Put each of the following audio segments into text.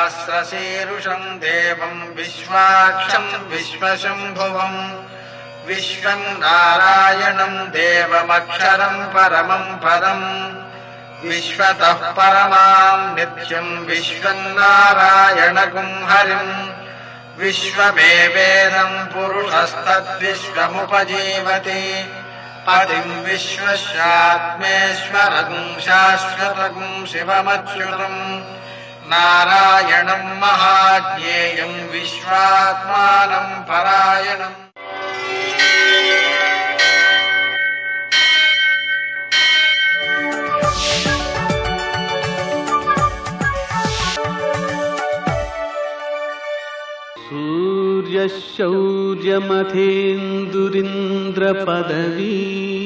सहस्रशीरुषं देवं विश्वाक्षं विश्वशम्भुवं विश्वं नारायणं देवमक्षरं परमं पदं विश्वतः परमां नित्यं विश्वं नारायणगुं हरिं विश्वमेवेदं पुरुषस्तद्विश्वमुपजीवति पतिं विश्वस्यात्मेश्वरगुं शाश्वतगुं शिवमच्युतं नारायणं महाज्ञेयं विश्वात्मानं परायणम्। सूर्यशौर्यमथेन्दुरिन्द्रपदवी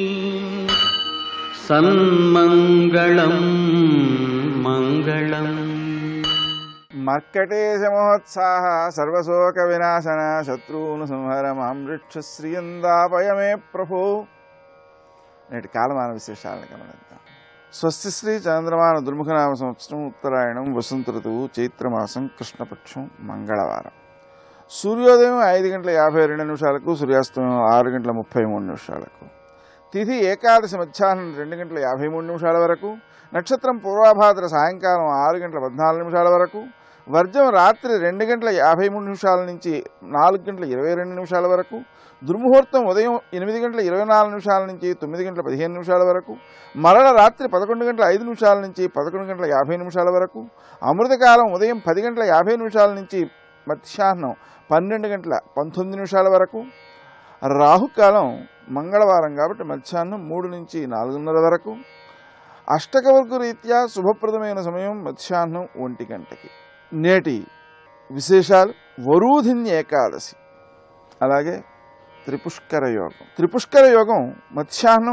सन्मङ्गलं मङ्गलम्। మర్కటేశ మహోత్సాహ సర్వశోక వినాశన శత్రువును సంహర మామృక్షశ్రియందాపయమే ప్రభో. నేటి కాలమాన విశేషాలను గమనిద్దాం. స్వస్తి శ్రీ చంద్రమాన దుర్ముఖనామ సంవత్సరం ఉత్తరాయణం వసంత ఋతువు చైత్రమాసం కృష్ణపక్షం మంగళవారం. సూర్యోదయం 5:52 సూర్యాస్తమయం 6:33. తిథి ఏకాదశి మధ్యాహ్నం 2:53 వరకు. నక్షత్రం పూర్వాభాద్ర సాయంకాలం 6:14 వరకు. వర్జం రాత్రి 2:53 నుంచి 4:22 వరకు. దుర్ముహూర్తం ఉదయం 8:24 నుంచి 9:15 వరకు. మరల రాత్రి 11:05 నుంచి 11:50 వరకు. అమృతకాలం ఉదయం 10:50 నుంచి మధ్యాహ్నం 12:19 వరకు. రాహుకాలం మంగళవారం కాబట్టి మధ్యాహ్నం 3 నుంచి 4:30 వరకు. అష్టకవర్గ రీత్యా శుభప్రదమైన సమయం మధ్యాహ్నం 1 గంటకి. నేటి విశేషాలు: వరూధిన్య ఏకాదశి, అలాగే త్రిపుష్కర యోగం. త్రిపుష్కర యోగం మధ్యాహ్నం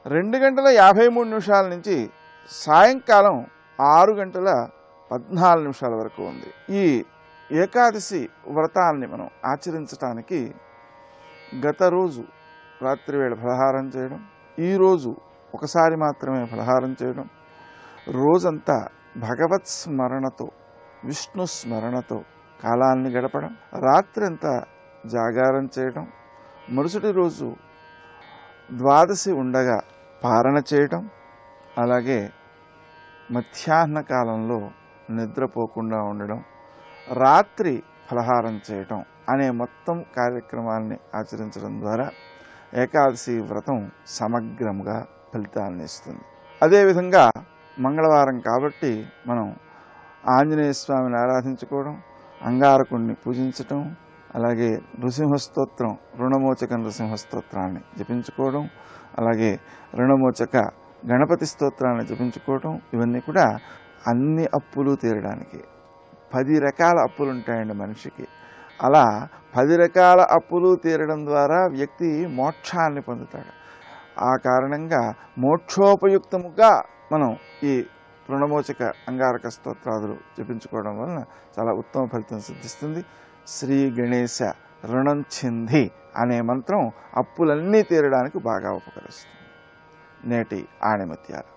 2:53 నుంచి సాయంకాలం 6:14 వరకు ఉంది. ఈ ఏకాదశి వ్రతాన్ని మనం ఆచరించడానికి గత రోజు రాత్రివేళ ఫలహారం చేయడం, ఈరోజు ఒకసారి మాత్రమే ఫలహారం చేయడం, రోజంతా భగవత్ స్మరణతో విష్ణు స్మరణతో కాలాన్ని గడపడం, రాత్రంతా జాగారం చేయడం, మరుసటి రోజు ద్వాదశి ఉండగా పారణ చేయడం, అలాగే మధ్యాహ్న కాలంలో నిద్రపోకుండా ఉండడం, రాత్రి ఫలహారం చేయటం అనే మొత్తం కార్యక్రమాన్ని ఆచరించడం ద్వారా ఏకాదశి వ్రతం సమగ్రంగా ఫలితాన్ని ఇస్తుంది. అదేవిధంగా మంగళవారం కాబట్టి మనం ఆంజనేయ స్వామిని ఆరాధించుకోవడం, అంగారకుడిని పూజించటం, అలాగే నృసింహస్తోత్రం రుణమోచక నృసింహస్తోత్రాన్ని జపించుకోవడం, అలాగే రుణమోచక గణపతి స్తోత్రాన్ని జపించుకోవడం, ఇవన్నీ కూడా అన్ని అప్పులు తీరడానికి. 10 రకాల అప్పులు ఉంటాయండి మనిషికి. అలా 10 రకాల అప్పులు తీరడం ద్వారా వ్యక్తి మోక్షాన్ని పొందుతాడు. ఆ కారణంగా మోక్షోపయుక్తముగా మనం ఈ రుణమోచక అంగారక స్తోత్రాదులు జపించుకోవడం వలన చాలా ఉత్తమ ఫలితం సిద్ధిస్తుంది. శ్రీ గణేశ రుణం చింది అనే మంత్రం అప్పులన్నీ తీరడానికి బాగా ఉపకరిస్తుంది. నేటి ఆణిమత్యాలు.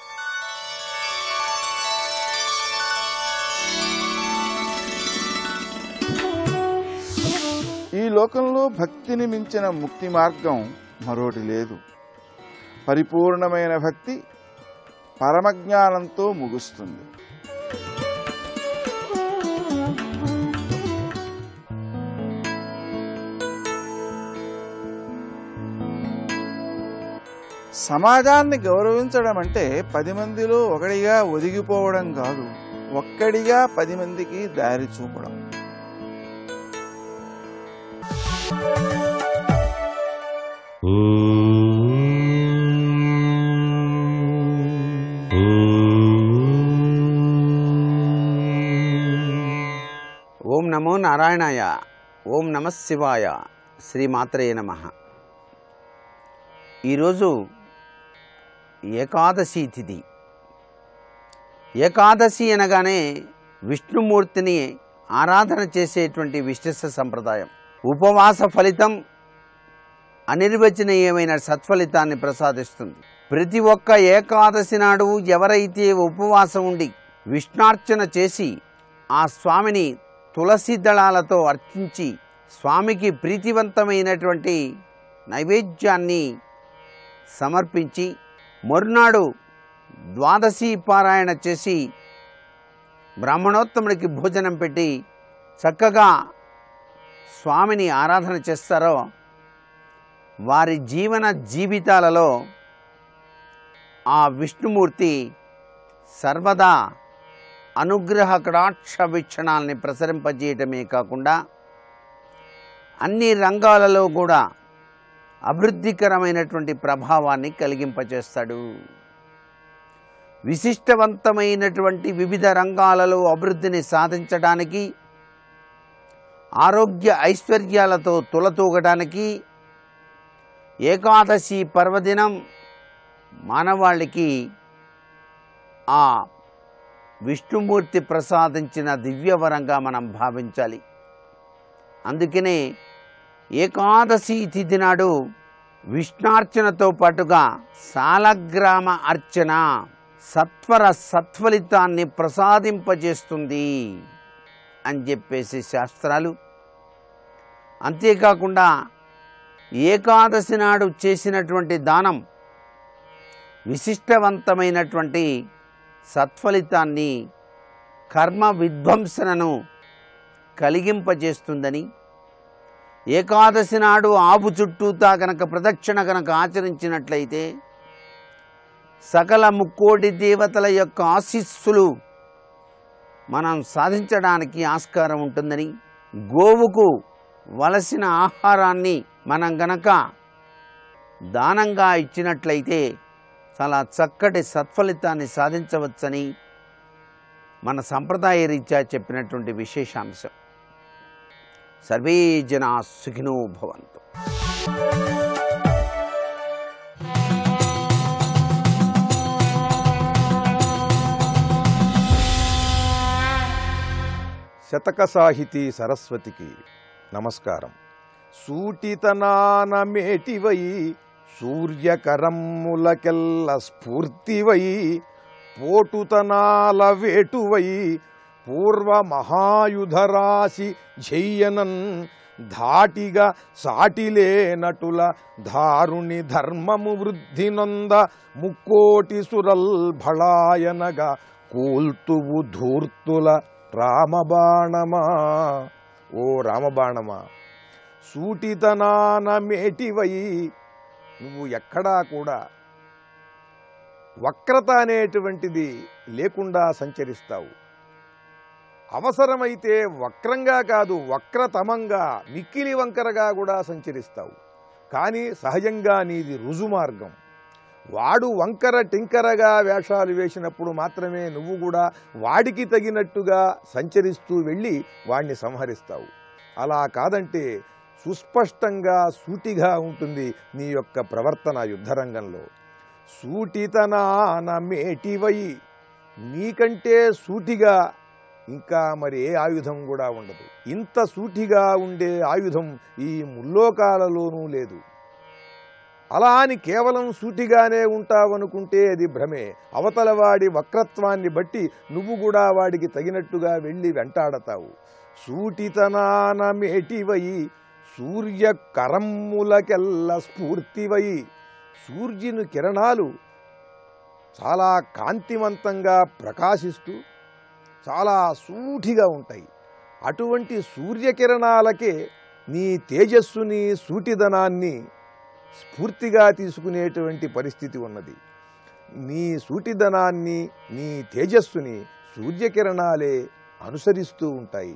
ఈ లోకంలో భక్తిని మించిన ముక్తి మార్గం మరోటి లేదు. పరిపూర్ణమైన భక్తి పరమజ్ఞానంతో ముగుస్తుంది. సమాజాన్ని గౌరవించడం అంటే 10 మందిలో ఒకడిగా ఒదిగిపోవడం కాదు, ఒక్కడిగా 10 మందికి దారి చూపడం. ఓం నమో నారాయణాయ. ఓం నమః శివాయ. శ్రీమాత్రే నమః. ఈరోజు ఏకాదశి తిథి. ఏకాదశి అనగానే విష్ణుమూర్తిని ఆరాధన చేసేటువంటి విశిష్ట సంప్రదాయం. ఉపవాస ఫలితం అనిర్వచనీయమైన సత్ఫలితాన్ని ప్రసాదిస్తుంది. ప్రతి ఒక్క ఏకాదశి నాడు ఎవరైతే ఉపవాసం ఉండి విష్ణార్చన చేసి ఆ స్వామిని తులసి దళాలతో అర్చించి స్వామికి ప్రీతివంతమైనటువంటి నైవేద్యాన్ని సమర్పించి మరునాడు ద్వాదశి పారాయణ చేసి బ్రాహ్మణోత్తముడికి భోజనం పెట్టి చక్కగా స్వామిని ఆరాధన చేస్తారో వారి జీవితాలలో ఆ విష్ణుమూర్తి సర్వదా అనుగ్రహ కటాక్ష వీక్షణాలని ప్రసరింపజేయటమే కాకుండా అన్ని రంగాలలో కూడా అభివృద్ధికరమైనటువంటి ప్రభావాన్ని కలిగింపచేస్తాడు. విశిష్టవంతమైనటువంటి వివిధ రంగాలలో అభివృద్ధిని సాధించడానికి, ఆరోగ్య ఐశ్వర్యాలతో తులతూగడానికి ఏకాదశి పర్వదినం మానవాళికి ఆ విష్ణుమూర్తి ప్రసాదించిన దివ్యవరంగా మనం భావించాలి. అందుకనే ఏకాదశి తిథి నాడు విష్ణార్చనతో పాటుగా సాలగ్రామ అర్చన సత్ఫలితాన్ని ప్రసాదింపజేస్తుంది అని చెప్పేసి శాస్త్రాలు. అంతేకాకుండా ఏకాదశి నాడు చేసినటువంటి దానం విశిష్టవంతమైనటువంటి సత్ఫలితాన్ని, కర్మ విధ్వంసనను కలిగింపజేస్తుందని, ఏకాదశి నాడు ఆవు చుట్టూతా కనుక ప్రదక్షిణ కనుక ఆచరించినట్లయితే సకల ముక్కోటి దేవతల యొక్క ఆశీస్సులు మనం సాధించడానికి ఆస్కారం ఉంటుందని, గోవుకు వలసిన ఆహారాన్ని మనం గనక దానంగా ఇచ్చినట్లయితే చాలా చక్కటి సత్ఫలితాన్ని సాధించవచ్చని మన సంప్రదాయ రీత్యా చెప్పినటువంటి విశేషాంశం. సర్వే జనా సుఖినో భవంతు. శతక సాహితీ సరస్వతికి నమస్కారం. సూటితనాన మేటివై సూర్యకరమ్ములకెల్ల స్ఫూర్తివై పోటుతనాల వేటువై పూర్వ మహాయుధరాశి జయ్యనన్ ధాటిగా సాటిలేనటుల దారుణి ధర్మము వృద్ధి నొంద ముక్కోటి సురల్ భళాయనగా కూల్తువు ధూర్తుల రామబాణమా. ఓ రామబాణమా, సూటితనాన మేటివై నువ్వు ఎక్కడా కూడా వక్రత అనేటువంటిది లేకుండా సంచరిస్తావు. అవసరమైతే వక్రంగా కాదు, వక్రతమంగా, మిక్కిలి వంకరగా కూడా సంచరిస్తావు. కానీ సహజంగా నీది రుజుమార్గం. వాడు వంకర టింకరగా వేషాలు వేసినప్పుడు మాత్రమే నువ్వు కూడా వాడికి తగినట్టుగా సంచరిస్తూ వెళ్ళి వాడిని సంహరిస్తావు. అలా కాదంటే సుస్పష్టంగా సూటిగా ఉంటుంది నీ యొక్క ప్రవర్తన యుద్ధరంగంలో. సూటితనాన మేటివై, నీకంటే సూటిగా ఇంకా మరి ఏ ఆయుధం కూడా ఉండదు. ఇంత సూటిగా ఉండే ఆయుధం ఈ ముల్లోకాలలోనూ లేదు. అలా అని కేవలం సూటిగానే ఉంటావనుకుంటే అది భ్రమే. అవతలవాడి వక్రత్వాన్ని బట్టి నువ్వు కూడా వాడికి తగినట్టుగా వెళ్ళి వెంటాడతావు. సూటితనాన మేటివై సూర్య కరమ్ములకెల్ల స్ఫూర్తివై, సూర్యుని కిరణాలు చాలా కాంతివంతంగా ప్రకాశిస్తూ చాలా సూటిగా ఉంటాయి. అటువంటి సూర్యకిరణాలకే నీ తేజస్సుని, సూటిదనాన్ని స్ఫూర్తిగా తీసుకునేటువంటి పరిస్థితి ఉన్నది. నీ సూటిదనాన్ని, నీ తేజస్సుని సూర్యకిరణాలే అనుసరిస్తూ ఉంటాయి.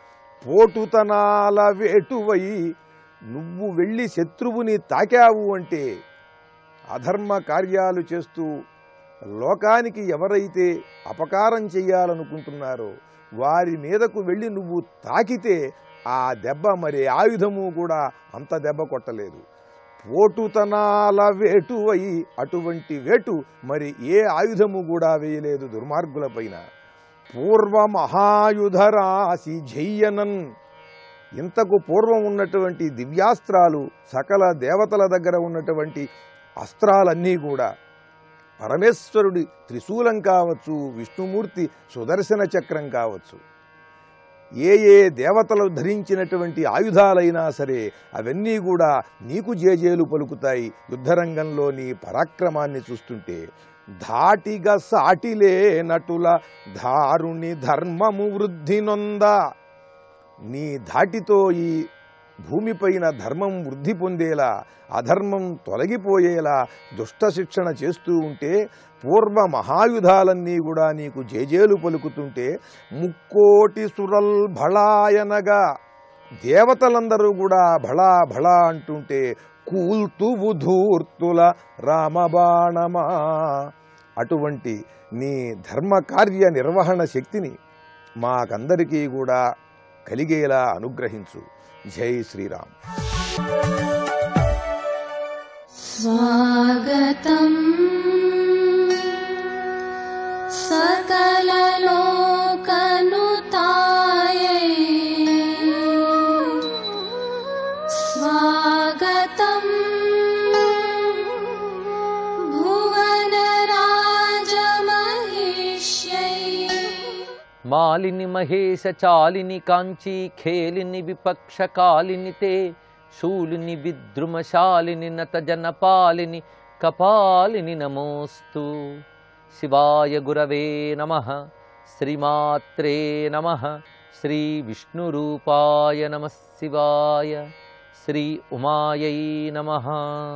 పోటుతనాల వేటువై, నువ్వు వెళ్ళి శత్రువుని తాకావు అంటే, అధర్మ కార్యాలు చేస్తూ లోకానికి ఎవరైతే అపకారం చెయ్యాలనుకుంటున్నారో వారి మీదకు వెళ్ళి నువ్వు తాకితే ఆ దెబ్బ మరి ఆయుధము కూడా అంత దెబ్బ కొట్టలేదు. పోటుతనాల వేటువై, అటువంటి వేటు మరి ఏ ఆయుధము కూడా వేయలేదు దుర్మార్గుల పైన. పూర్వ మహాయుధరాశి జయ్యనన్, ఇంతకు పూర్వం ఉన్నటువంటి దివ్యాస్త్రాలు, సకల దేవతల దగ్గర ఉన్నటువంటి అస్త్రాలన్నీ కూడా పరమేశ్వరుడి త్రిశూలం కావచ్చు, విష్ణుమూర్తి సుదర్శన చక్రం కావచ్చు, ఏ ఏ దేవతలు ధరించినటువంటి ఆయుధాలైనా సరే అవన్నీ కూడా నీకు జేజేలు పలుకుతాయి. యుద్ధరంగంలో నీ పరాక్రమాన్ని చూస్తుంటే ధాటిగా సాటిలే నటుల ధారుని ధర్మము వృద్ధి నొంద. నీ ధాటితో ఈ భూమిపైన ధర్మం వృద్ధి పొందేలా, అధర్మం తొలగిపోయేలా దుష్ట శిక్షణ చేస్తూ ఉంటే పూర్వ మహాయుధాలన్నీ కూడా నీకు జేజేలు పలుకుతుంటే ముక్కోటి సురల్ భళాయనగా దేవతలందరూ కూడా భళా భళా అంటుంటే కూల్తువు ధూర్తుల రామబాణమా. అటువంటి నీ ధర్మకార్య నిర్వహణ శక్తిని మాకందరికీ కూడా కలిగేలా అనుగ్రహించు. జై శ్రీరామ్. స్వాగతం సకలలోకనుతాయై స్వాగతం భువనరాజమహిష్యై. మాలిని మహేశ చాలిని కాంచీ ఖేలిని విపక్ష కాలిని తే శూలిని విద్రుమశాలిని నత జనపాలిని కపాలిని నమోస్తు. శివాయ గురవే నమః. శ్రీమాత్రే నమః. శ్రీ విష్ణురూపాయ నమః శివాయ. శ్రీ ఉమాయై నమః.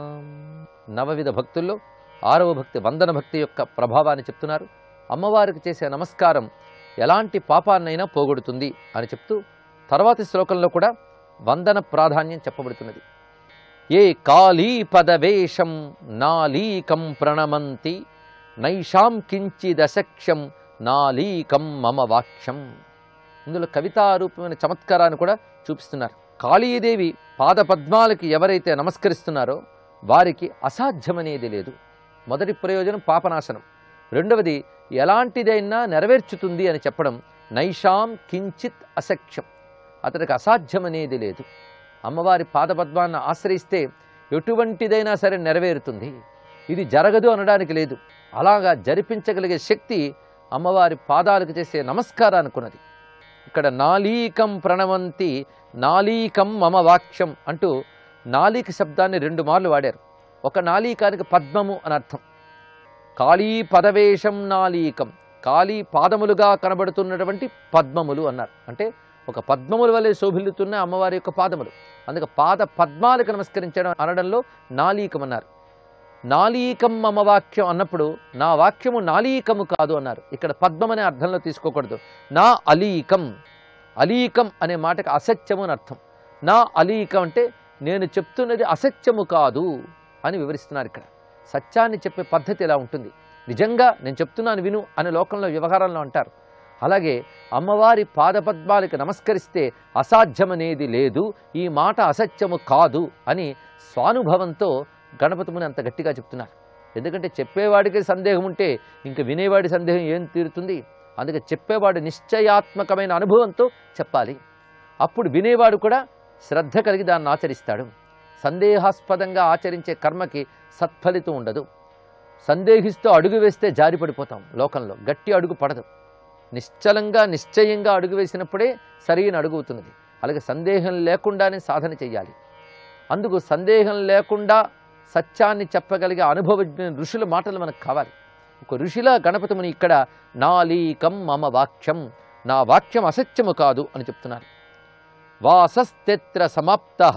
నవవిధ భక్తుల్లో 6వ భక్తి వందన భక్తి యొక్క ప్రభావాన్ని చెప్తున్నారు. అమ్మవారికి చేసే నమస్కారం ఎలాంటి పాపాన్నైనా పోగొడుతుంది అని చెప్తూ తర్వాతి శ్లోకంలో కూడా వందన ప్రాధాన్యం చెప్పబడుతున్నది. ఏ కాళీ పదవేషం నాలీకం ప్రణమంతి నైషాం కించిదశక్ష్యం నాలీకం మమ వాక్ష్యం. ఇందులో కవితారూపమైన చమత్కారాన్ని కూడా చూపిస్తున్నారు. కాళీదేవి పాదపద్మాలకి ఎవరైతే నమస్కరిస్తున్నారో వారికి అసాధ్యమనేది లేదు. మొదటి ప్రయోజనం పాపనాశనం, రెండవది ఎలాంటిదైనా నెరవేర్చుతుంది అని చెప్పడం. నైషాం కించిత్ అసఖ్యం, అతనికి అసాధ్యమనేది లేదు. అమ్మవారి పాదపద్మాన్ని ఆశ్రయిస్తే ఎటువంటిదైనా సరే నెరవేరుతుంది. ఇది జరగదు అనడానికి లేదు. అలాగా జరిపించగలిగే శక్తి అమ్మవారి పాదాలకు చేసే నమస్కారానికి ఉన్నది. ఇక్కడ నాలీకం ప్రణవంతి నాలీకం మమ వాక్ష్యం అంటూ నాలీక శబ్దాన్ని 2 మార్లు వాడారు. ఒక నాలీకానికి పద్మము అని అర్థం. కాళీ పదవేషం నాలీకం, కాళీ పాదములుగా కనబడుతున్నటువంటి పద్మములు అన్నారు. అంటే ఒక పద్మముల వలె శోభిల్లుతున్న అమ్మవారి యొక్క పాదములు, అందుకే పాద పద్మాలకు నమస్కరించడం అనడంలో నాలీకం అన్నారు. నాలీకం మమ వాక్యం అన్నప్పుడు నా వాక్యము నాలీకము కాదు అన్నారు. ఇక్కడ పద్మం అనే అర్థంలో తీసుకోకూడదు. నా అలీకం, అలీకం అనే మాటకి అసత్యము అని అర్థం. నా అలీకం అంటే నేను చెప్తున్నది అసత్యము కాదు అని వివరిస్తున్నారు. ఇక్కడ సత్యాన్ని చెప్పే పద్ధతి ఎలా ఉంటుంది, నిజంగా నేను చెప్తున్నాను విను అనే లోకంలో వ్యవహారంలో అంటారు. అలాగే అమ్మవారి పాదపద్మాలకు నమస్కరిస్తే అసాధ్యమనేది లేదు, ఈ మాట అసత్యము కాదు అని స్వానుభవంతో గణపతి ముని అంత గట్టిగా చెప్తున్నారు. ఎందుకంటే చెప్పేవాడికి సందేహం ఉంటే ఇంక వినేవాడి సందేహం ఏం తీరుతుంది. అందుకే చెప్పేవాడు నిశ్చయాత్మకమైన అనుభవంతో చెప్పాలి. అప్పుడు వినేవాడు కూడా శ్రద్ధ కలిగి దాన్ని ఆచరిస్తాడు. సందేహాస్పదంగా ఆచరించే కర్మకి సత్ఫలితం ఉండదు. సందేహిస్తూ అడుగు వేస్తే జారిపడిపోతాం. లోకంలో గట్టి అడుగు పడదు. నిశ్చలంగా నిశ్చయంగా అడుగు వేసినప్పుడే సరైన అడుగు అవుతున్నది. అలాగే సందేహం లేకుండానే సాధన చెయ్యాలి. అందుకు సందేహం లేకుండా సత్యాన్ని చెప్పగలిగే అనుభవజ్ఞ ఋషుల మాటలు మనకు కావాలి. ఒక ఋషిలా గణపతి ముని ఇక్కడ నాలీకం మమ వాక్యం, నా వాక్యం అసత్యము కాదు అని చెప్తున్నారు. వాసస్తెత్ర సమాప్తః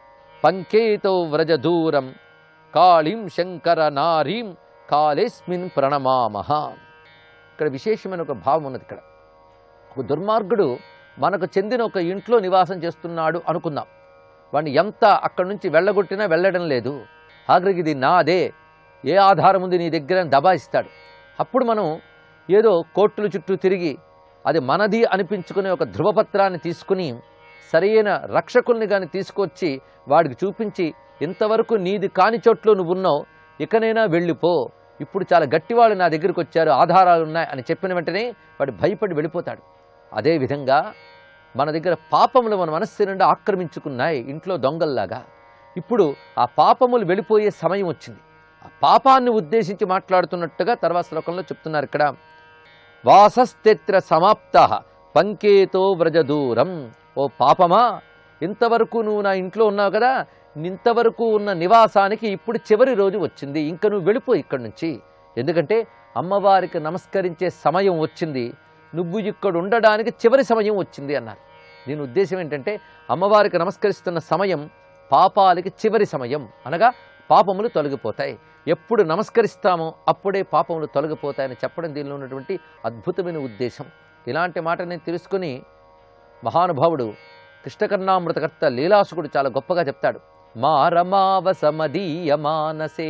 పంకేతో వ్రజ దూరం కాళీం శంకర నారీం కాళేస్మిన్ ప్రణమామః. ఇక్కడ విశేషమైన ఒక భావం ఉన్నది. ఇక్కడ ఒక దుర్మార్గుడు మనకు చెందిన ఒక ఇంట్లో నివాసం చేస్తున్నాడు అనుకుందాం. వాడిని ఎంత అక్కడి నుంచి వెళ్ళగొట్టినా వెళ్ళడం లేదు. ఆఖరికి ఇది నాదే, ఏ ఆధారం ఉంది నీ దగ్గర అని దబాయిస్తాడు. అప్పుడు మనం ఏదో కోర్టుల చుట్టూ తిరిగి అది మనది అనిపించుకునే ఒక ధృవపత్రాన్ని తీసుకుని సరైన రక్షకుల్ని కానీ తీసుకొచ్చి వాడికి చూపించి, ఇంతవరకు నీది కాని చోట్లో నువ్వు ఉన్నావు, ఇకనైనా వెళ్ళిపో, ఇప్పుడు చాలా గట్టివాళ్ళు నా దగ్గరికి వచ్చారు, ఆధారాలు ఉన్నాయి అని చెప్పిన వెంటనే వాడు భయపడి వెళ్ళిపోతాడు. అదేవిధంగా మన దగ్గర పాపములు మన మనస్సు నుండి ఆక్రమించుకున్నాయి ఇంట్లో దొంగల్లాగా. ఇప్పుడు ఆ పాపములు వెళ్ళిపోయే సమయం వచ్చింది. ఆ పాపాన్ని ఉద్దేశించి మాట్లాడుతున్నట్టుగా తర్వాత శ్లోకంలో చెప్తున్నారు. ఇక్కడ వాసస్తెత్ర సమాప్తః పంకేతో వ్రజ దూరం. ఓ పాపమా, ఇంతవరకు నువ్వు నా ఇంట్లో ఉన్నావు కదా, ఇంతవరకు ఉన్న నివాసానికి ఇప్పుడు చివరి రోజు వచ్చింది, ఇంక నువ్వు వెళ్ళిపో ఇక్కడి నుంచి. ఎందుకంటే అమ్మవారికి నమస్కరించే సమయం వచ్చింది, నువ్వు ఇక్కడ ఉండడానికి చివరి సమయం వచ్చింది అన్నారు. దీని ఉద్దేశం ఏంటంటే అమ్మవారికి నమస్కరిస్తున్న సమయం పాపాలకి చివరి సమయం, అనగా పాపములు తొలగిపోతాయి. ఎప్పుడు నమస్కరిస్తామో అప్పుడే పాపములు తొలగిపోతాయని చెప్పడం దీనిలో ఉన్నటువంటి అద్భుతమైన ఉద్దేశం. ఇలాంటి మాట నేను తెలుసుకుని మహానుభావుడు కృష్ణకర్ణామృతకర్త లీలాసుకుడు చాలా గొప్పగా చెప్తాడు. మా రమావసమదీయ మానసే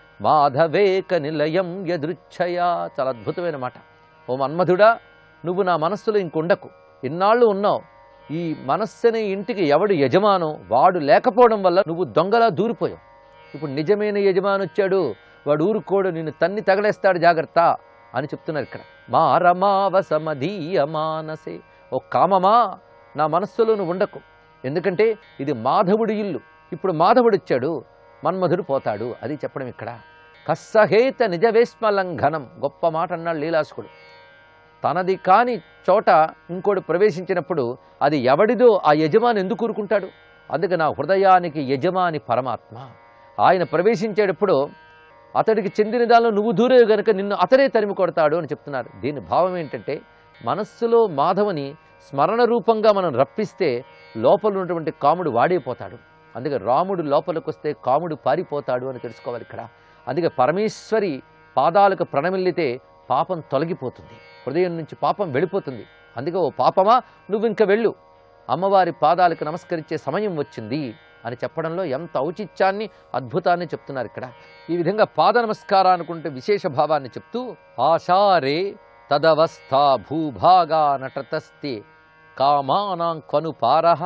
మాధవేక నిలయం యదృచ్ఛయా. చాలా అద్భుతమైన మాట. ఓ మన్మధుడా, నువ్వు నా మనస్సులో ఇంకొండకు, ఇన్నాళ్ళు ఉన్నావు. ఈ మనస్సుని ఇంటికి ఎవడు యజమానో వాడు లేకపోవడం వల్ల నువ్వు దొంగలా దూరిపోయావు. ఇప్పుడు నిజమైన యజమాని వచ్చాడు, వాడు ఊరుకోడు, నిన్ను తన్ని తగలేస్తాడు, జాగ్రత్త అని చెప్తున్నారు ఇక్కడ. మా రమావసమదీయ మానసే. ఓ కామమా, నా మనస్సులో నువ్వు ఉండకు, ఎందుకంటే ఇది మాధవుడి ఇల్లు. ఇప్పుడు మాధవుడు వచ్చాడు, మన్మధుడు పోతాడు, అది చెప్పడం ఇక్కడ. కస్సహేత నిజవేష్మలంఘనం. గొప్ప మాట అన్నాడు లీలాసుకుడు. తనది కాని చోట ఇంకోటి ప్రవేశించినప్పుడు అది ఎవడిదో ఆ యజమాని ఎందుకు ఊరుకుంటాడు? అందుకే నా హృదయానికి యజమాని పరమాత్మ. ఆయన ప్రవేశించేటప్పుడు అతడికి చెందిన దానిలో నువ్వు దూరేవు గనుక నిన్ను అతడే తరిమి కొడతాడు అని చెప్తున్నారు. దీని భావం ఏంటంటే మనస్సులో మాధవుని స్మరణ రూపంగా మనం రప్పిస్తే లోపల ఉన్నటువంటి కాముడు వాడైపోతాడు. అందుకే రాముడు లోపలికి వస్తే కాముడు పారిపోతాడు అని తెలుసుకోవాలి ఇక్కడ. అందుకే పరమేశ్వరి పాదాలకు ప్రణమిల్లితే పాపం తొలగిపోతుంది, హృదయం నుంచి పాపం వెళ్ళిపోతుంది. అందుకే ఓ పాపమా, నువ్వు ఇంక వెళ్ళు, అమ్మవారి పాదాలకు నమస్కరించే సమయం వచ్చింది అని చెప్పడంలో ఎంత ఔచిత్యాన్ని, అద్భుతాన్ని చెప్తున్నారు ఇక్కడ. ఈ విధంగా పాద నమస్కారానుకుంటే విశేష భావాన్ని చెప్తూ ఆశారే తదవస్థా భూభాగా నటతస్తే కామానాం కనుపారః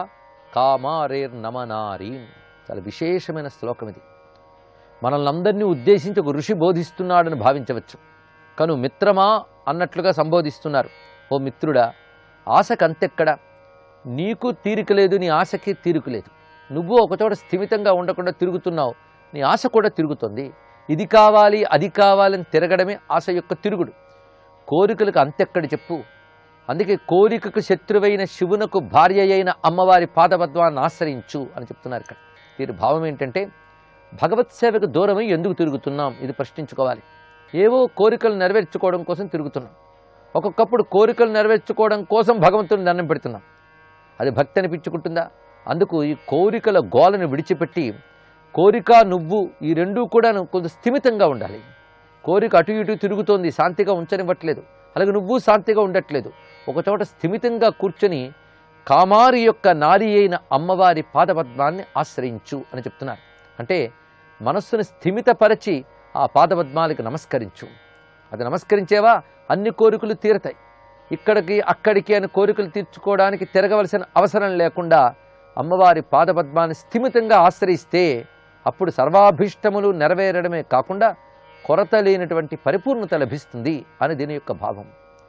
కామారేర్నమనారీం. చాలా విశేషమైన శ్లోకం ఇది. మనల్ని అందరినీ ఉద్దేశించి ఒక ఋషి బోధిస్తున్నాడని భావించవచ్చు. కను మిత్రమా అన్నట్లుగా సంబోధిస్తున్నారు. ఓ మిత్రుడా, ఆశకు అంతెక్కడ, నీకు తీరిక లేదు, నీ ఆశకి తీరిక లేదు. నువ్వు ఒకచోట స్థిమితంగా ఉండకుండా తిరుగుతున్నావు, నీ ఆశ కూడా తిరుగుతుంది. ఇది కావాలి అది కావాలని తిరగడమే ఆశ యొక్క తిరుగుడు. కోరికలకు అంతెక్కడి చెప్పు. అందుకే కోరికకు శత్రువైన శివునకు భార్య అయిన అమ్మవారి పాదపద్మాన్ని ఆశ్రయించు అని చెప్తున్నారు ఇక్కడ. దీని భావం ఏంటంటే భగవత్ సేవకు దూరమై ఎందుకు తిరుగుతున్నాం, ఇది ప్రశ్నించుకోవాలి. ఏవో కోరికలు నెరవేర్చుకోవడం కోసం తిరుగుతున్నాం. ఒక్కొక్కప్పుడు కోరికలు నెరవేర్చుకోవడం కోసం భగవంతుని దండం పెడుతున్నాం. అది భక్తి అనిపించుకుంటుందా? అందుకు ఈ కోరికల గోలను విడిచిపెట్టి కోరిక నువ్వు ఈ రెండూ కూడా కొంచెం స్థిమితంగా ఉండాలి. కోరిక అటు ఇటు తిరుగుతోంది, శాంతిగా ఉంచనివ్వట్లేదు, అలాగే నువ్వు శాంతిగా ఉండట్లేదు. ఒకచోట స్థిమితంగా కూర్చొని కామారి యొక్క నారి అయిన అమ్మవారి పాదపద్మాన్ని ఆశ్రయించు అని చెప్తున్నారు. అంటే మనస్సును స్థిమితపరచి ఆ పాదపద్మాలకు నమస్కరించు. అది నమస్కరించేవా అన్ని కోరికలు తీరతాయి. ఇక్కడికి అక్కడికి అని కోరికలు తీర్చుకోవడానికి తిరగవలసిన అవసరం లేకుండా అమ్మవారి పాదపద్మాన్ని స్థిమితంగా ఆశ్రయిస్తే అప్పుడు సర్వాభీష్టములు నెరవేరడమే కాకుండా కొరత లేనటువంటి పరిపూర్ణత లభిస్తుంది అని దీని యొక్క భావం.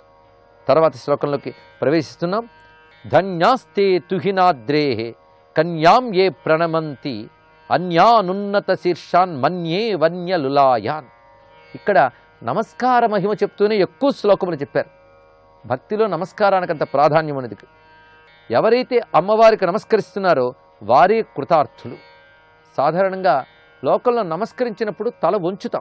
తర్వాత శ్లోకంలోకి ప్రవేశిస్తున్నాం. ధన్యాస్తే తుహినాద్రే కన్యాం ఏ ప్రణమంతి అన్యానున్నత శీర్షాన్ మన్యే వన్యలులాయాన్. ఇక్కడ నమస్కార మహిమ చెప్తూనే ఎక్కువ శ్లోకములు చెప్పారు. భక్తిలో నమస్కారానికి అంత ప్రాధాన్యం అనేది. ఎవరైతే అమ్మవారికి నమస్కరిస్తున్నారో వారే కృతార్థులు. సాధారణంగా లోకంలో నమస్కరించినప్పుడు తల వంచుతాం.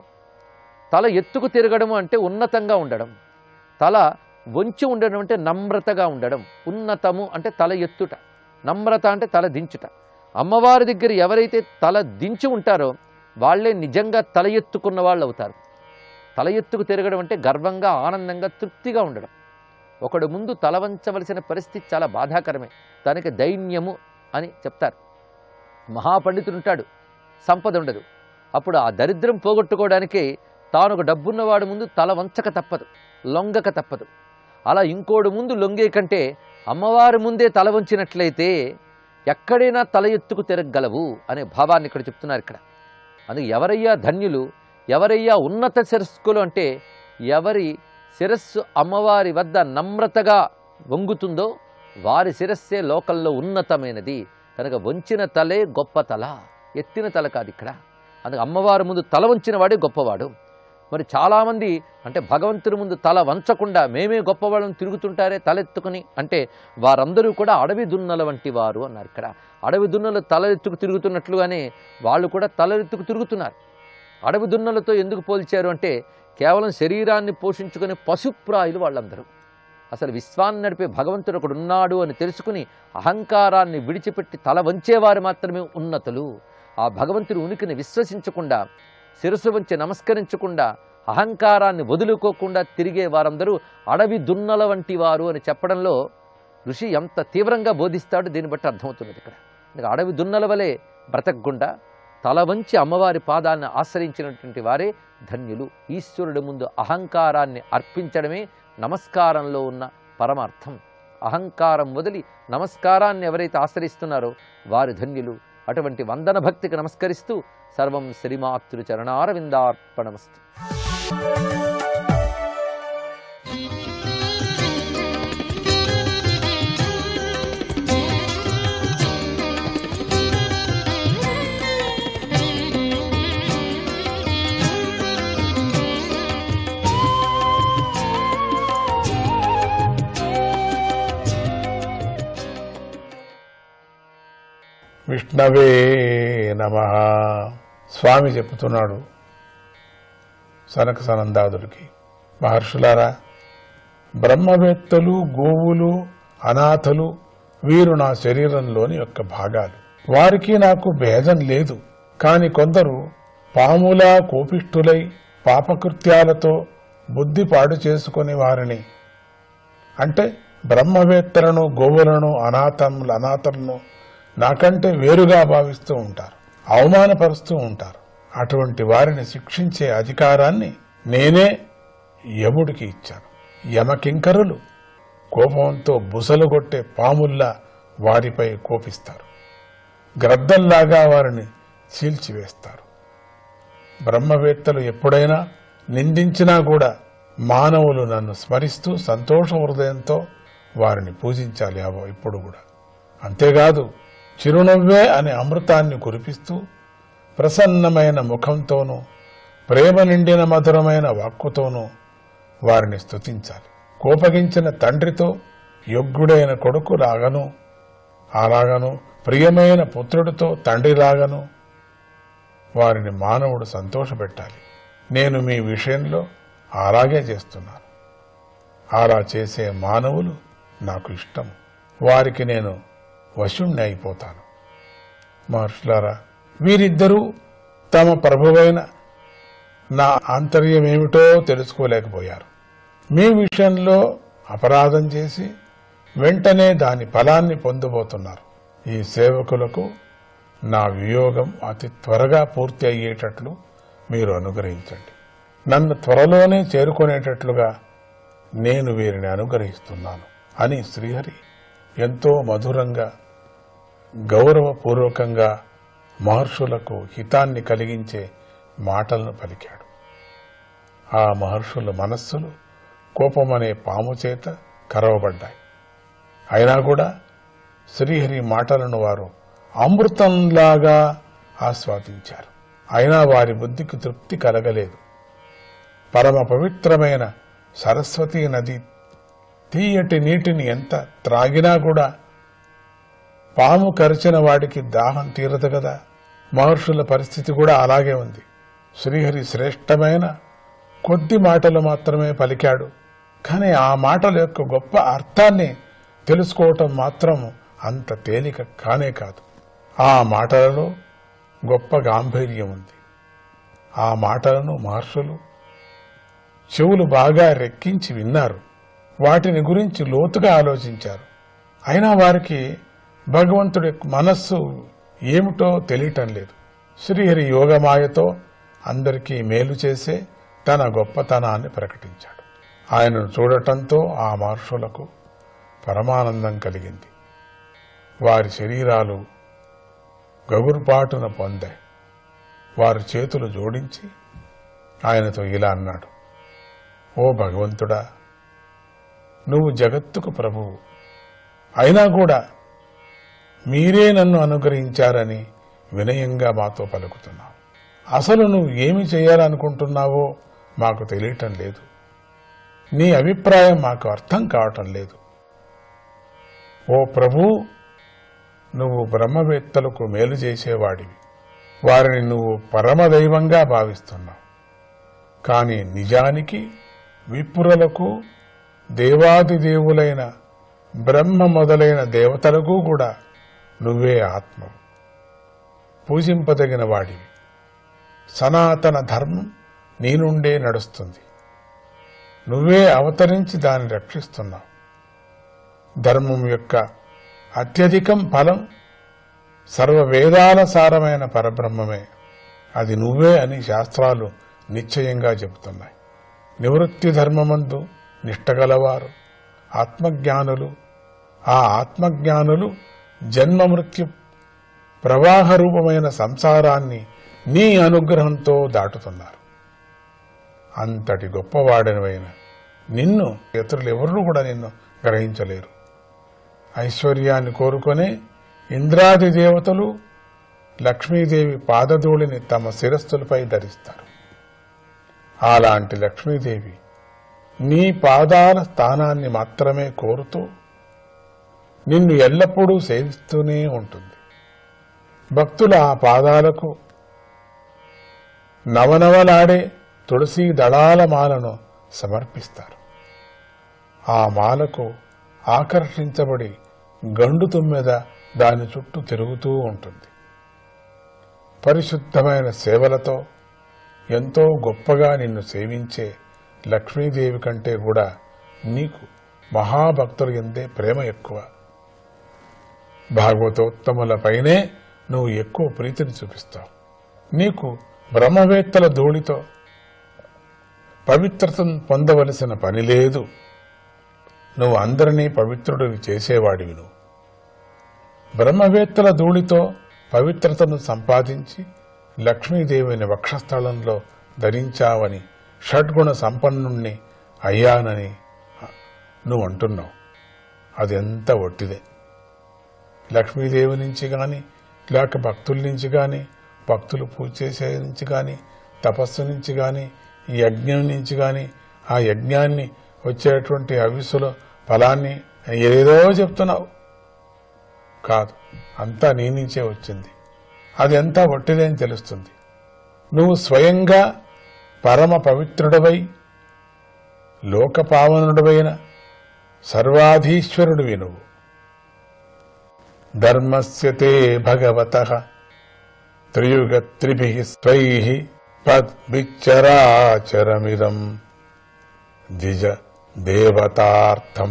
తల ఎత్తుకు తిరగడం అంటే ఉన్నతంగా ఉండడం, తల వంచి ఉండడం అంటే నమ్రతగా ఉండడం. ఉన్నతము అంటే తల ఎత్తుట, నమ్రత అంటే తల దించుట. అమ్మవారి దగ్గర ఎవరైతే తల దించి ఉంటారో వాళ్ళే నిజంగా తల ఎత్తుకున్న వాళ్ళు అవుతారు. తల ఎత్తుకు తిరగడం అంటే గర్వంగా, ఆనందంగా, తృప్తిగా ఉండడం. ఒకడు ముందు తల వంచవలసిన పరిస్థితి చాలా బాధాకరమే, దానికి దైన్యము అని చెప్తారు. మహాపండితుడు ఉంటాడు, సంపద ఉండదు. అప్పుడు ఆ దరిద్రం పోగొట్టుకోవడానికి తాను ఒక డబ్బున్నవాడు ముందు తల వంచక తప్పదు, లొంగక తప్పదు. అలా ఇంకోడు ముందు లొంగే కంటే అమ్మవారి ముందే తల వంచినట్లయితే ఎక్కడైనా తల ఎత్తుకు తిరగలవు అనే భావాన్ని ఇక్కడ చెప్తున్నారు ఇక్కడ. అందుకే ఎవరయ్యా ధన్యులు, ఎవరయ్యా ఉన్నత శిరస్కులు అంటే ఎవరి శిరస్సు అమ్మవారి వద్ద నమ్రతగా వంగుతుందో వారి శిరస్సే లోకల్లో ఉన్నతమైనది. కనుక వంచిన తలే గొప్ప తల, ఎత్తిన తల కాదు ఇక్కడ. అందుకే అమ్మవారి ముందు తల వంచిన వాడే గొప్పవాడు. మరి చాలామంది అంటే భగవంతుని ముందు తల వంచకుండా మేమే గొప్పవాళ్ళని తిరుగుతుంటారే తలెత్తుకుని, అంటే వారందరూ కూడా అడవి దున్నల వంటి వారు అన్నారు. ఇక్కడ అడవి దున్నలు తలెత్తుకు తిరుగుతున్నట్లుగానే వాళ్ళు కూడా తలెత్తుకు తిరుగుతున్నారు. అడవి దున్నలతో ఎందుకు పోల్చారు అంటే కేవలం శరీరాన్ని పోషించుకునే పశుప్రాయులు వాళ్ళందరూ. అసలు విశ్వాన్ని నడిపే భగవంతుడు ఒకడు ఉన్నాడు అని తెలుసుకుని అహంకారాన్ని విడిచిపెట్టి తల వంచేవారు మాత్రమే ఉన్నతులు. ఆ భగవంతుడి ఉనికిని విశ్వసించకుండా, శిరస్సు వంచి నమస్కరించకుండా, అహంకారాన్ని వదులుకోకుండా తిరిగే వారందరూ అడవి దున్నల వంటి వారు అని చెప్పడంలో ఋషి ఎంత తీవ్రంగా బోధిస్తాడో దీన్ని బట్టి అర్థమవుతున్నది. ఇక్కడ అడవి దున్నల వలె బ్రతకకుండా తల వంచి అమ్మవారి పాదాలను ఆశ్రయించినటువంటి వారే ధన్యులు. ఈశ్వరుడి ముందు అహంకారాన్ని అర్పించడమే నమస్కారంలో ఉన్న పరమార్థం. అహంకారం వదిలి నమస్కారాన్ని ఎవరైతే ఆశ్రయిస్తున్నారో వారు ధన్యులు. అటువంటి వందన భక్తికి నమస్కరిస్తూ సర్వం శ్రీమాతృ చరణారవిందార్పణమస్తు. విష్ణవే నమః. స్వామి చెప్తున్నాడు సనక సనందాదులకి, మహర్షులారా, బ్రహ్మవేత్తలు, గోవులు, అనాథలు వీరు నా శరీరంలోని యొక్క భాగాలు. వారికి నాకు భేదం లేదు. కాని కొందరు పాములా కోపిష్ఠులై పాపకృత్యాలతో బుద్ధి పాడు చేసుకుని వారిని, అంటే బ్రహ్మవేత్తలను, గోవులను, అనాథలను నాకంటే వేరుగా భావిస్తూ ఉంటారు, అవమానపరుస్తూ ఉంటారు. అటువంటి వారిని శిక్షించే అధికారాన్ని నేనే యముడికి ఇచ్చాను. యమకింకరులు కోపంతో బుసలు కొట్టే పాముల్లా వారిపై కోపిస్తారు, గ్రద్దల్లాగా వారిని చీల్చివేస్తారు. బ్రహ్మవేత్తలు ఎప్పుడైనా నిందించినా కూడా మానవులు నన్ను స్మరిస్తూ సంతోష హృదయంతో వారిని పూజించాలి ఇప్పుడు కూడా. అంతేకాదు, చిరునవ్వే అనే అమృతాన్ని కురిపిస్తూ ప్రసన్నమైన ముఖంతోనూ ప్రేమ నిండిన మధురమైన వాక్కుతోనూ వారిని స్తుతించాలి. కోపగించిన తండ్రితో యోగ్యుడైన కొడుకు లాగను, అలాగను ప్రియమైన పుత్రుడితో తండ్రిలాగను వారిని మానవుడు సంతోషపెట్టాలి. నేను మీ విషయంలో అలాగే చేస్తున్నాను. అలా చేసే మానవులు నాకు ఇష్టం. వారికి నేను వశుణ్ణి అయిపోతాను. మహర్షులారా, వీరిద్దరూ తమ ప్రభువైన నా ఆంతర్యమేమిటో తెలుసుకోలేకపోయారు. మీ విషయంలో అపరాధం చేసి వెంటనే దాని ఫలాన్ని పొందబోతున్నారు. ఈ సేవకులకు నా వియోగం అతి త్వరగా పూర్తి అయ్యేటట్లు మీరు అనుగ్రహించండి. నన్ను త్వరలోనే చేరుకునేటట్లుగా నేను వీరిని అనుగ్రహిస్తున్నాను అని శ్రీహరి ఎంతో మధురంగా, గౌరవపూర్వకంగా మహర్షులకు హితాన్ని కలిగించే మాటలను పలికాడు. ఆ మహర్షుల మనస్సులు కోపమనే పాము చేత కరవబడ్డాయి. అయినా కూడా శ్రీహరి మాటలను వారు అమృతంలాగా ఆస్వాదించారు. అయినా వారి బుద్ధికి తృప్తి కలగలేదు. పరమ పవిత్రమైన సరస్వతీ నది తీయటి నీటిని ఎంత త్రాగినా కూడా పాము కరిచిన వాడికి దాహం తీరదు కదా. మహర్షుల పరిస్థితి కూడా అలాగే ఉంది. శ్రీహరి శ్రేష్టమైన కొద్ది మాటలు మాత్రమే పలికాడు. కానీ ఆ మాటల యొక్క గొప్ప అర్థాన్ని తెలుసుకోవటం మాత్రం అంత తేలిక కానే కాదు. ఆ మాటలలో గొప్ప గాంభీర్యం ఉంది. ఆ మాటలను మహర్షులు చెవులు బాగా రెక్కించి విన్నారు. వాటిని గురించి లోతుగా ఆలోచించారు. అయినా వారికి భగవంతుడి మనస్సు ఏమిటో తెలియటం లేదు. శ్రీహరి యోగమాయతో అందరికీ మేలు చేసే తన గొప్పతనాన్ని ప్రకటించాడు. ఆయనను చూడటంతో ఆ మహర్షులకు పరమానందం కలిగింది. వారి శరీరాలు గగుర్పాటున పొందాయి. వారి చేతులు జోడించి ఆయనతో ఇలా అన్నాడు: ఓ భగవంతుడా, నువ్వు జగత్తుకు ప్రభువు. అయినా కూడా మీరే నన్ను అనుగ్రహించారని వినయంగా మాతో పలుకుతున్నావు. అసలు నువ్వు ఏమి చేయాలనుకుంటున్నావో మాకు తెలియటం లేదు. నీ అభిప్రాయం మాకు అర్థం కావటం లేదు. ఓ ప్రభూ, నువ్వు బ్రహ్మవేత్తలకు మేలు చేసేవాడివి. వారిని నువ్వు పరమదైవంగా భావిస్తున్నావు. కానీ నిజానికి విప్రులకు, దేవాదిదేవులైన బ్రహ్మ మొదలైన దేవతలకు కూడా నువ్వే ఆత్మవు, పూజింపదగిన వాడివి. సనాతన ధర్మం నీ నుండే నడుస్తుంది. నువ్వే అవతరించి దాన్ని రక్షిస్తున్నావు. ధర్మం యొక్క అత్యధికం ఫలం సర్వవేదాల సారమైన పరబ్రహ్మమే. అది నువ్వే అని శాస్త్రాలు నిశ్చయంగా చెబుతున్నాయి. నివృత్తి ధర్మమందు నిష్టగలవారు ఆత్మజ్ఞానులు. ఆ ఆత్మజ్ఞానులు జన్మ మృత్యు ప్రవాహ రూపమైన సంసారాన్ని నీ అనుగ్రహంతో దాటుతున్నారు. అంతటి గొప్పవాడనివైన నిన్ను ఇతరులెవరూ కూడా నిన్ను గ్రహించలేరు. ఐశ్వర్యాన్ని కోరుకునే ఇంద్రాది దేవతలు లక్ష్మీదేవి పాదధూళిని తమ శిరస్సులపై ధరిస్తారు. అలాంటి లక్ష్మీదేవి నీ పాదాల స్థానాన్ని మాత్రమే కోరుతూ నిన్ను ఎల్లప్పుడూ సేవిస్తూనే ఉంటుంది. భక్తులు ఆ పాదాలకు నవనవలాడే తులసీ దళాల మాలను సమర్పిస్తారు. ఆ మాలకు ఆకర్షించబడి గండు తుమ్మెద దాని చుట్టూ తిరుగుతూ ఉంటుంది. పరిశుద్ధమైన సేవలతో ఎంతో గొప్పగా నిన్ను సేవించే లక్ష్మీదేవి కంటే కూడా నీకు మహాభక్తుల యందే ప్రేమ ఎక్కువ. భాగవతోత్తములపైనే నువ్వు ఎక్కువ ప్రీతిని చూపిస్తావు. నీకు బ్రహ్మవేత్తల ధూళితో పవిత్రతను పొందవలసిన పని లేదు. నువ్వు అందరినీ పవిత్రుడివి చేసేవాడివి. నువ్వు బ్రహ్మవేత్తల ధూళితో పవిత్రతను సంపాదించి లక్ష్మీదేవిని వక్షస్థలంలో ధరించావని, షడ్గుణ సంపన్నుణ్ణి అయ్యానని నువ్వు అంటున్నావు. అదెంత ఒట్టిదే. లక్ష్మీదేవి నుంచి గాని, లేక భక్తుల నుంచి గాని, భక్తులు పూజ చేసే నుంచి గాని, తపస్సు నుంచి గాని, ఈ యజ్ఞం నుంచి గాని, ఆ యజ్ఞాన్ని వచ్చేటువంటి హవిస్సుల ఫలాన్ని ఏదో చెప్తున్నావు. కాదు, అంతా నీ నుంచే వచ్చింది. అది ఎంత ఒట్టిదే అని తెలుస్తుంది. నువ్వు స్వయంగా పరమ పవిత్రుడవై లోకపావనుడవైన సర్వాధీశ్వరుడివి నువ్వు. ధర్మస్య తే భగవతః త్రియుగత్రిభిః స్వైః పద్విచ్చరాచరమిదం ద్విజ దేవతార్థం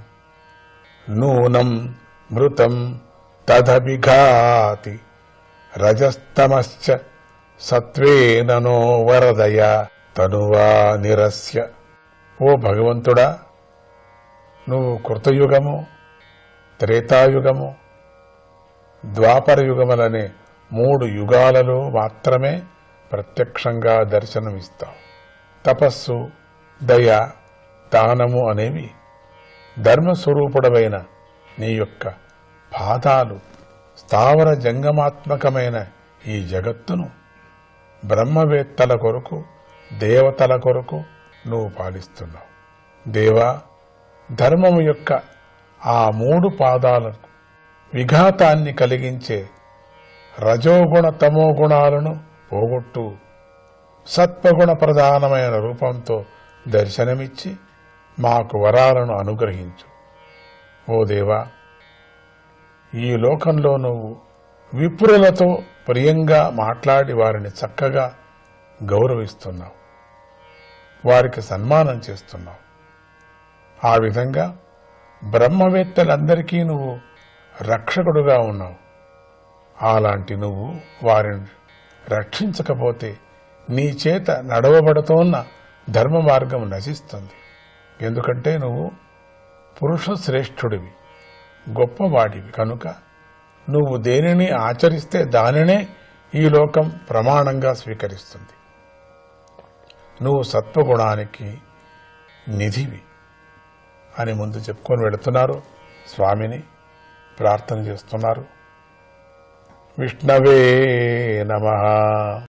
నూనం మృతం తదభిఘాతి రజస్తమశ్చ సత్వేననో వరదయ తనువా నిరస్య. ఓ భగవంతుడా, నువ్వు కృతయుగము, త్రేతాయుగము, ద్వాపర యుగములనే 3 యుగాలలో మాత్రమే ప్రత్యక్షంగా దర్శనమిస్తావు. తపస్సు, దయ, దానము అనేవి ధర్మస్వరూపుడమైన నీ యొక్క పాదాలు స్థావర జంగమాత్మకమైన ఈ జగత్తును బ్రహ్మవేత్తల కొరకు, దేవతల కొరకు నువ్వు పాలిస్తున్నావు. దేవా, ధర్మము యొక్క ఆ 3 పాదాలకు విఘాతాన్ని కలిగించే రజోగుణ తమో గుణాలను పోగొట్టు సత్వగుణ ప్రధానమైన రూపంతో దర్శనమిచ్చి మాకు వరాలను అనుగ్రహించు. ఓ దేవా, ఈ లోకంలో నువ్వు విప్రులతో ప్రియంగా మాట్లాడి వారిని చక్కగా గౌరవిస్తున్నావు, వారికి సన్మానం చేస్తున్నావు. ఆ విధంగా బ్రహ్మవేత్తలందరికీ నువ్వు రక్షకుడుగా ఉన్నావు. అలాంటి నువ్వు వారిని రక్షించకపోతే నీ చేత నడవబడుతోన్న ధర్మ మార్గం నశిస్తుంది. ఎందుకంటే నువ్వు పురుష శ్రేష్ఠుడివి, గొప్పవాడివి కనుక నువ్వు దేనిని ఆచరిస్తే దానినే ఈ లోకం ప్రమాణంగా స్వీకరిస్తుంది. నువ్వు సత్వగుణానికి నిధివి అని ముందు చెప్పుకొని వెళుతున్నారు. స్వామిని ప్రార్థన చేస్తున్నారు. విష్ణవే నమః.